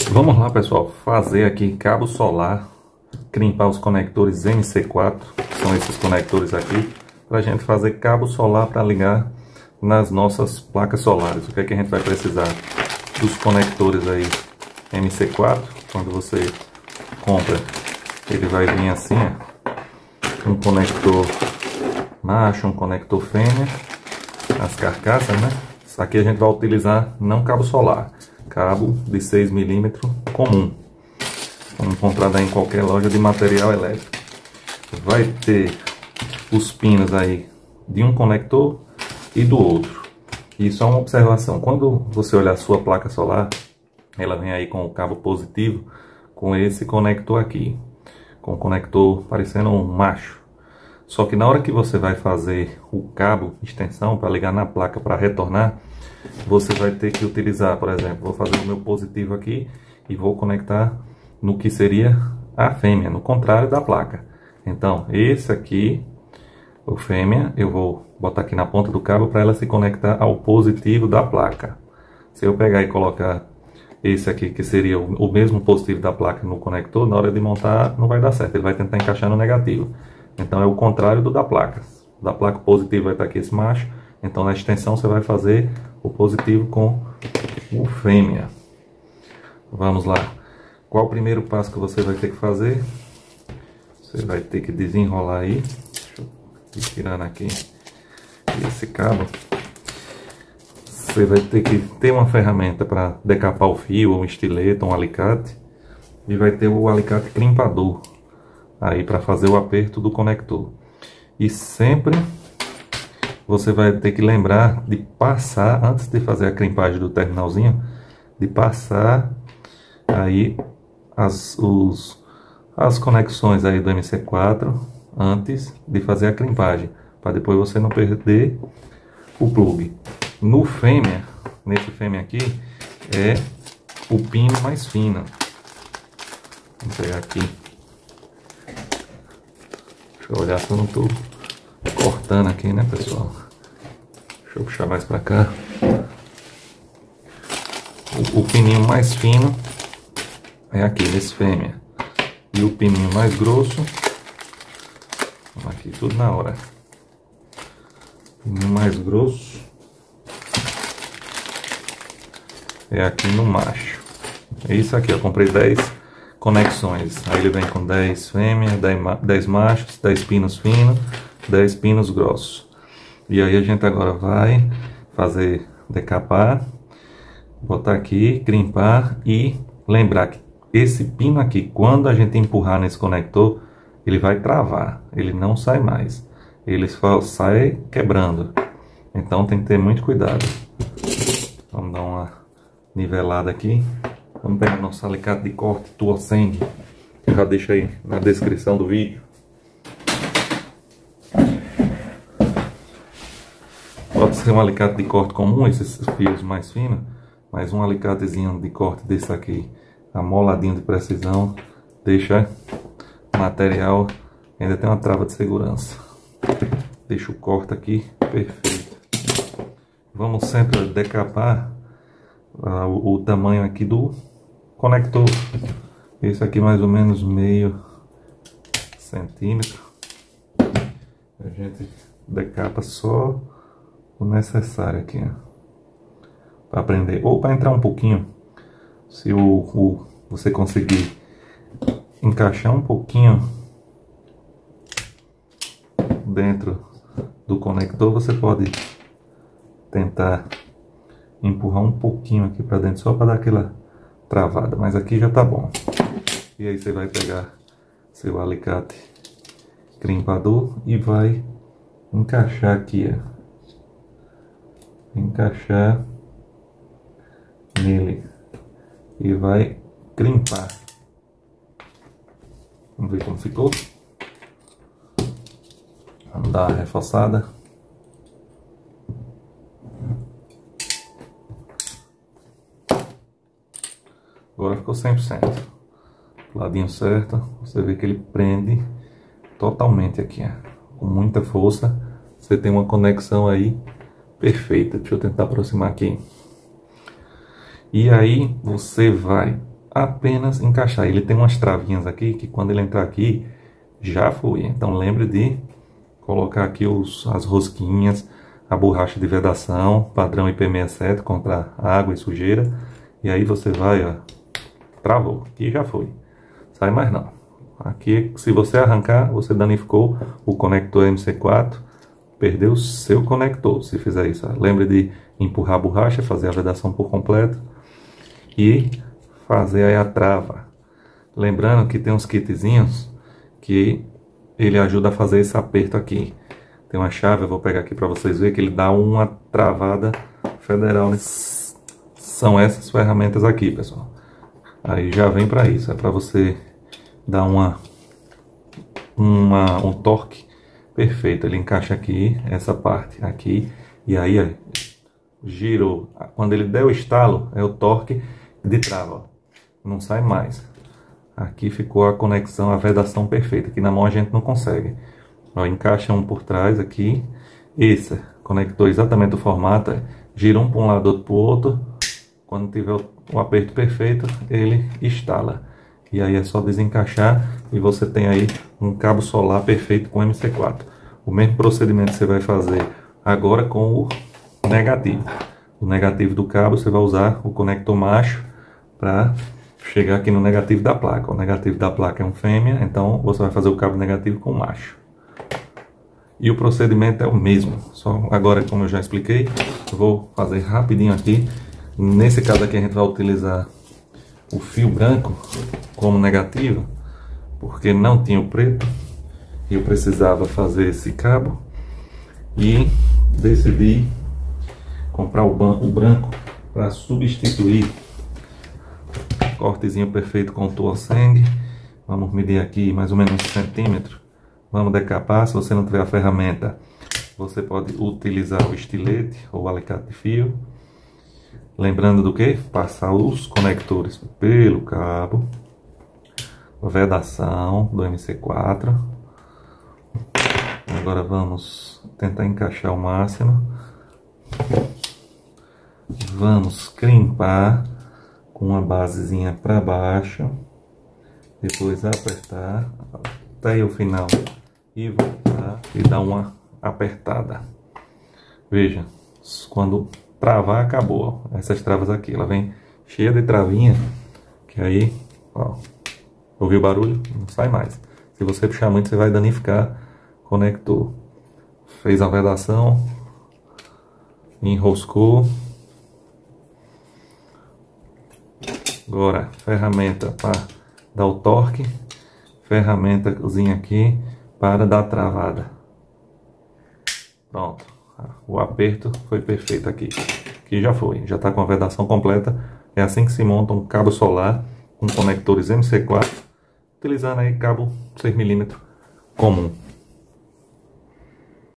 Vamos lá, pessoal, fazer aqui cabo solar, crimpar os conectores MC4, que são esses conectores aqui, para a gente fazer cabo solar para ligar nas nossas placas solares. O que é que a gente vai precisar? Dos conectores aí MC4, quando você compra, ele vai vir assim, ó, um conector macho, um conector fêmea, as carcaças, né? Isso aqui a gente vai utilizar não cabo solar, cabo de 6 mm comum, encontrado em qualquer loja de material elétrico. Vai ter os pinos aí de um conector e do outro. E só uma observação, quando você olhar a sua placa solar, ela vem aí com o cabo positivo, com esse conector aqui, com o conector parecendo um macho. Só que na hora que você vai fazer o cabo extensão para ligar na placa para retornar, você vai ter que utilizar, por exemplo, vou fazer o meu positivo aqui e vou conectar no que seria a fêmea, no contrário da placa. Então, esse aqui, o fêmea, eu vou botar aqui na ponta do cabo para ela se conectar ao positivo da placa. Se eu pegar e colocar esse aqui, que seria o mesmo positivo da placa no conector, na hora de montar não vai dar certo, ele vai tentar encaixar no negativo. Então é o contrário do da placa. Da placa positivo vai estar aqui esse macho, então na extensão você vai fazer o positivo com o fêmea. Vamos lá. Qual o primeiro passo que você vai ter que fazer? Você vai ter que desenrolar aí. Deixa eu ir tirando aqui esse cabo. Você vai ter que ter uma ferramenta para decapar o fio, ou um estilete, ou um alicate. E vai ter o alicate crimpador aí para fazer o aperto do conector. E sempre você vai ter que lembrar de passar, antes de fazer a crimpagem do terminalzinho, de passar aí as conexões aí do MC4 antes de fazer a crimpagem, para depois você não perder o plug. No fêmea, nesse fêmea aqui, é o pino mais fino. Vou pegar aqui. Deixa eu olhar se eu não estou cortando aqui, né, pessoal? Deixa eu puxar mais para cá. O pininho mais fino é aqui, nesse fêmea. E o pininho mais grosso, aqui tudo na hora. Pininho mais grosso é aqui no macho. É isso aqui, eu comprei 10 conexões. Aí ele vem com 10 fêmeas, 10 machos, 10 pinos finos, 10 pinos grossos. E aí a gente agora vai fazer decapar, botar aqui, crimpar e lembrar que esse pino aqui, quando a gente empurrar nesse conector, ele vai travar, ele não sai mais. Ele só sai quebrando. Então tem que ter muito cuidado. Vamos dar uma nivelada aqui. Vamos pegar nosso alicate de corte Tuoseng, que eu já deixo aí na descrição do vídeo. Pode ser um alicate de corte comum, esses fios mais finos, mas um alicatezinho de corte desse aqui, amoladinho de precisão, deixa o material, ainda tem uma trava de segurança. Deixa o corte aqui perfeito. Vamos sempre decapar o tamanho aqui do conector. Esse aqui mais ou menos meio centímetro. A gente decapa só o necessário aqui, para prender, ou para entrar um pouquinho. Se você conseguir encaixar um pouquinho dentro do conector, você pode tentar empurrar um pouquinho aqui para dentro, só para dar aquela travada, mas aqui já tá bom. E aí você vai pegar seu alicate crimpador e vai encaixar aqui, ó. Encaixar nele e vai crimpar. Vamos ver como ficou. Vamos dar uma reforçada. Agora ficou 100%. Ladinho certo. Você vê que ele prende totalmente aqui, ó, com muita força. Você tem uma conexão aí perfeita. Deixa eu tentar aproximar aqui. E aí você vai apenas encaixar. Ele tem umas travinhas aqui que quando ele entrar aqui já foi. Então lembre de colocar aqui as rosquinhas, a borracha de vedação padrão IP67 contra água e sujeira. E aí você vai, ó, travou, aqui já foi, sai mais não. Aqui, se você arrancar, você danificou o conector MC4, perdeu o seu conector. Se fizer isso, ó, lembre de empurrar a borracha, fazer a vedação por completo e fazer aí a trava. Lembrando que tem uns kitzinhos que ele ajuda a fazer esse aperto aqui. Tem uma chave, eu vou pegar aqui para vocês verem que ele dá uma travada federal. São essas ferramentas aqui, pessoal. Aí já vem para isso, é para você dar um torque perfeito. Ele encaixa aqui, essa parte aqui, e aí ó, girou. Quando ele der o estalo, é o torque de trava, ó. Não sai mais. Aqui ficou a conexão, a vedação perfeita. Aqui na mão a gente não consegue. Ó, encaixa um por trás aqui. Esse conector exatamente o formato. Gira um para um lado, outro para o outro. Quando tiver o aperto perfeito, ele instala. E aí é só desencaixar e você tem aí um cabo solar perfeito com MC4. O mesmo procedimento você vai fazer agora com o negativo. O negativo do cabo você vai usar o conector macho para chegar aqui no negativo da placa. O negativo da placa é um fêmea, então você vai fazer o cabo negativo com macho. E o procedimento é o mesmo, só agora, como eu já expliquei, eu vou fazer rapidinho aqui. Nesse caso aqui a gente vai utilizar o fio branco como negativo, porque não tinha o preto e eu precisava fazer esse cabo, e decidi comprar o branco para substituir. Cortezinho perfeito com o Tuoseng. Vamos medir aqui mais ou menos 1 centímetro. Vamos decapar. Se você não tiver a ferramenta, você pode utilizar o estilete ou o alicate de fio. Lembrando do que? Passar os conectores pelo cabo. Vedação do MC4. Agora vamos tentar encaixar ao máximo. Vamos crimpar com uma basezinha para baixo, depois apertar até o final e voltar e dar uma apertada. Veja, quando travar, acabou. Essas travas aqui, ela vem cheia de travinha, que aí, ó, ouviu o barulho? Não sai mais. Se você puxar muito, você vai danificar o conector. Fez a vedação, enroscou. Agora, ferramenta para dar o torque, ferramentazinha aqui para dar travada. Pronto, o aperto foi perfeito aqui. Aqui já foi, já está com a vedação completa. É assim que se monta um cabo solar com conectores MC4, utilizando aí cabo 6 mm comum.